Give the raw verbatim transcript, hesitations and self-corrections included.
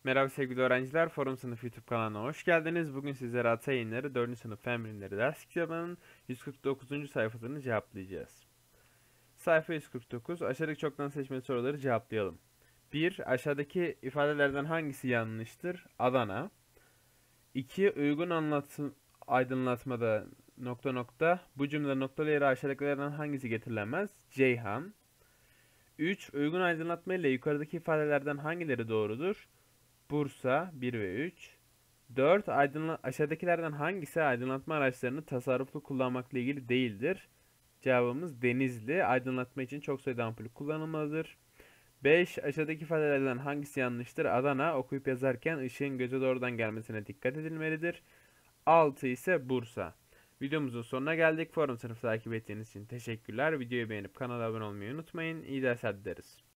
Merhaba sevgili öğrenciler, Forum Sınıf YouTube kanalına hoş geldiniz. Bugün sizlere Ata Yayınları dördüncü sınıf Fen Bilimleri ders kitabının yüz kırk dokuzuncu sayfasını cevaplayacağız. Sayfa yüz kırk dokuz, aşağıdaki çoktan seçmeli soruları cevaplayalım. bir. Aşağıdaki ifadelerden hangisi yanlıştır? Adana. iki. Uygun anlatım, aydınlatmada nokta nokta. Bu cümlede noktalı yere aşağıdakilerden hangisi getirilemez? Ceyhan. üç. Uygun aydınlatma ile yukarıdaki ifadelerden hangileri doğrudur? Bursa bir ve üç. dört. Aydınla aşağıdakilerden hangisi aydınlatma araçlarını tasarruflu kullanmakla ilgili değildir? Cevabımız Denizli. Aydınlatma için çok sayıda ampul kullanılmalıdır. beş. Aşağıdaki ifadelerden hangisi yanlıştır? Adana, okuyup yazarken ışığın göze doğrudan gelmesine dikkat edilmelidir. altı ise Bursa. Videomuzun sonuna geldik. Forum sınıfı takip ettiğiniz için teşekkürler. Videoyu beğenip kanala abone olmayı unutmayın. İyi dersler dileriz.